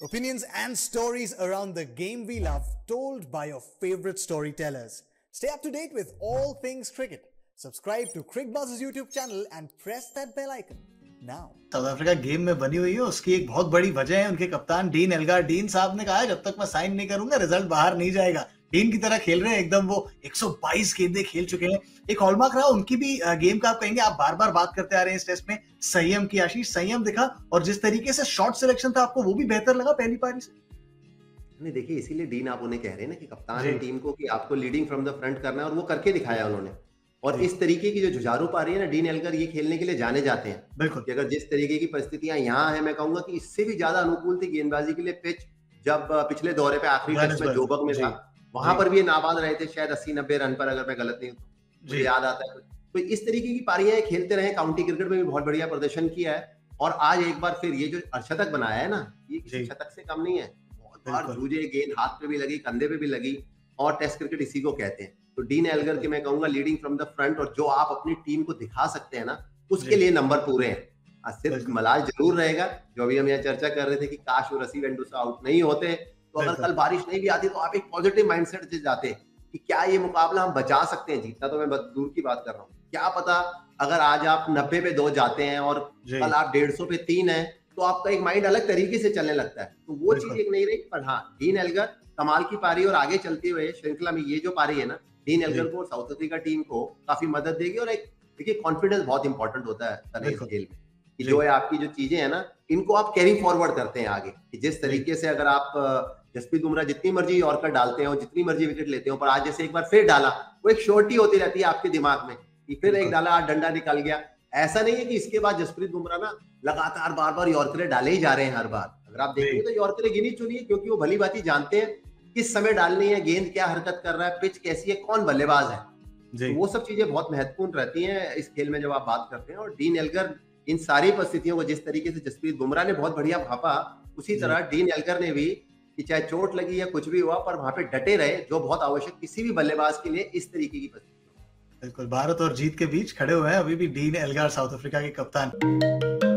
Opinions and stories around the game we love, told by your favorite storytellers. Stay up to date with all things cricket. Subscribe to Crickbuzz's YouTube channel and press that bell icon now. South Africa game में बनी हुई है, उसकी एक बहुत बड़ी वजह है उनके कप्तान डीन एल्गार। डीन साहब ने कहा है जब तक मैं साइन नहीं करूंगा रिजल्ट बाहर नहीं जाएगा। डीन की तरह खेल रहे हैं एकदम, वो 122 गेंदें खेल चुके हैं। एक हॉलमार्क रहा उनकी भी गेम का, आप कहेंगे, आप बार बार बात करते आ रहे हैं इस टेस्ट में संयम की। आशीष, संयम दिखा और जिस तरीके से शॉट सिलेक्शन था आपको वो भी बेहतर लगा पहली पारी से। नहीं, देखिए इसीलिए डीन आप उन्हें कह रहे हैं ना कि कप्तान है टीम को, कि आपको लीडिंग फ्रॉम द फ्रंट करना है, और वो करके दिखाया उन्होंने। और इस तरीके की जो जुझारू पारी है ना, डीन एल्गर ये खेलने के लिए जाने जाते हैं। बिल्कुल, कि अगर जिस तरीके की परिस्थितियां यहाँ है, मैं कहूंगा कि इससे भी ज्यादा अनुकूल थी गेंदबाजी के लिए पिच। जब पिछले दौरे पे आखिरी टेस्ट में जोबक में था, वहां पर भी ये नाबाद रहे थे शायद 80-90 रन पर, अगर मैं गलत नहीं हूँ, मुझे याद आता है। तो इस तरीके की पारियां खेलते रहे, काउंटी क्रिकेट में भी बहुत बढ़िया प्रदर्शन किया है। और आज एक बार फिर ये जो अर्धशतक बनाया है ना, ये किसी शतक से कम नहीं है। बहुत बार जूझे, गेंद हाथ पे भी लगी, कंधे पे भी लगी, और टेस्ट क्रिकेट इसी को कहते हैं। तो डीन एल्गर के मैं कहूंगा लीडिंग फ्रॉम द फ्रंट, और जो आप अपनी टीम को दिखा सकते हैं ना, उसके लिए नंबर पूरे हैं। सिर्फ मलाल जरूर रहेगा, जो अभी हम यहाँ चर्चा कर रहे थे कि काश वो रसी वेंडुसा आउट नहीं होते, तो अगर कल बारिश नहीं भी आती तो आप एक पॉजिटिव माइंडसेट से जाते कि क्या ये मुकाबला हम बचा सकते हैं। जीतना तो मैं दूर की बात कर रहा हूँ, क्या पता अगर आज आप 90 पे 2 जाते हैं और कल आप 150 पे 3 है, तो आपका एक माइंड अलग तरीके से चलने लगता है। तो वो चीज एक नहीं रही। पर हाँ, डीन एल्गर कमाल की पारी, और आगे चलते हुए श्रृंखला में ये जो पारी है ना, डीन एल्गर को, साउथ अफ्रीका टीम को काफी मदद देगी। और एक देखिए, कॉन्फिडेंस बहुत इंपॉर्टेंट होता है इस खेल में, कि जो है आपकी जो चीजें है ना, इनको आप कैरी फॉरवर्ड करते हैं आगे। कि जिस तरीके से अगर आप जसप्रीत बुमराह जितनी मर्जी यॉर्कर डालते हैं और जितनी मर्जी विकेट लेते हो, पर आज जैसे एक बार फिर डाला, वो एक शॉर्टी होती रहती है आपके दिमाग में कि फिर एक डाला, आज डंडा निकल गया। ऐसा नहीं है कि इसके बाद जसप्रीत बुमराह ना लगातार बार बार यॉर्करें डाले ही जा रहे हैं हर बार। अगर आप देखेंगे तो यॉर्करें गिनी चुनी है, क्योंकि वो भली बात जानते हैं किस समय डालनी है, गेंद क्या हरकत कर रहा है, पिच कैसी है, कौन बल्लेबाज है। तो वो सब चीजें बहुत महत्वपूर्ण रहती हैं इस खेल में जब आप बात करते हैं। और डीन एल्गर इन सारी परिस्थितियों को, जिस तरीके से जसप्रीत बुमराह ने बहुत बढ़िया भापा, उसी तरह डीन एल्गर ने भी, कि चाहे चोट लगी या कुछ भी हुआ, पर वहां पे डटे रहे, जो बहुत आवश्यक किसी भी बल्लेबाज के लिए इस तरीके की परिस्थिति। बिल्कुल, भारत और जीत के बीच खड़े हुए हैं अभी भी डीन एल्गार, साउथ अफ्रीका के कप्तान।